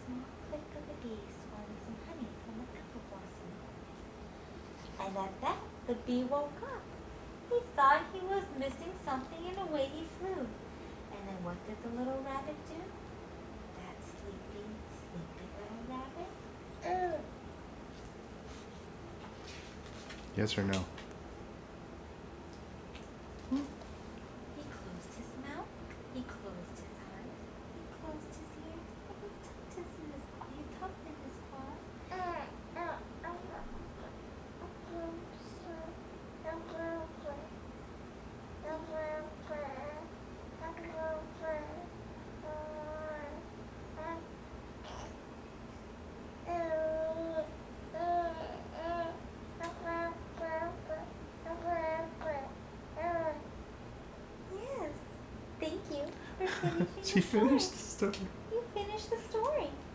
small click of a bee swallowed some honey from an apple blossom. And at that, the bee woke up. He thought he was missing something and away he flew. And then what did the little rabbit do? That sleepy, sleepy little rabbit? Yes or no? He closed his mouth, he closed his eyes, he closed his ears, and he tucked in his claws. Yes, thank you for finishing She the story. finished the story. You finished the story.